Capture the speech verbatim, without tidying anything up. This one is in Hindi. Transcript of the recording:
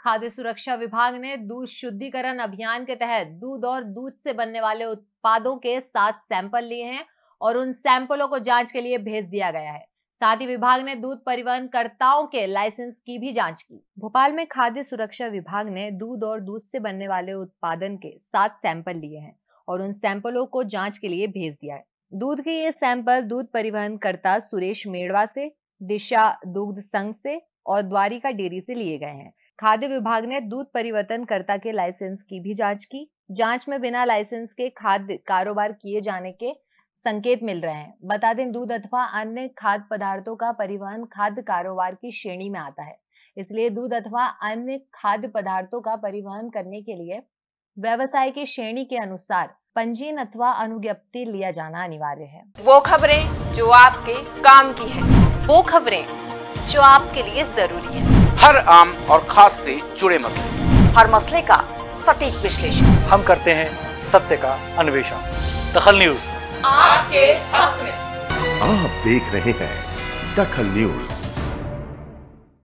खाद्य सुरक्षा विभाग ने दूध शुद्धिकरण अभियान के तहत दूध और दूध से बनने वाले उत्पादों के सात सैंपल लिए हैं और उन सैंपलों को जांच के लिए भेज दिया गया है। साथ ही विभाग ने दूध परिवहन कर्ताओं के लाइसेंस की भी जांच की। भोपाल में खाद्य सुरक्षा विभाग ने दूध और दूध से बनने वाले उत्पादन के सात सैंपल लिए हैं और उन सैंपलों को जांच के लिए भेज दिया है। दूध के ये सैंपल दूध परिवहन कर्ता सुरेश मेड़वा से, दिशा दुग्ध संघ से और द्वारिका डेयरी से लिए गए हैं। खाद्य विभाग ने दूध परिवर्तन कर्ता के लाइसेंस की भी जांच की। जांच में बिना लाइसेंस के खाद्य कारोबार किए जाने के संकेत मिल रहे हैं। बता दें, दूध अथवा अन्य खाद्य पदार्थों का परिवहन खाद्य कारोबार की श्रेणी में आता है, इसलिए दूध अथवा अन्य खाद्य पदार्थों का परिवहन करने के लिए व्यवसाय की श्रेणी के अनुसार पंजीयन अथवा अनुज्ञप्ति लिया जाना अनिवार्य है। वो खबरें जो आपके काम की है, वो खबरें जो आपके लिए जरूरी है, हर आम और खास से जुड़े मसले, हर मसले का सटीक विश्लेषण हम करते हैं, सत्य का अन्वेषण। दखल न्यूज आपके हक में। आप देख रहे हैं दखल न्यूज।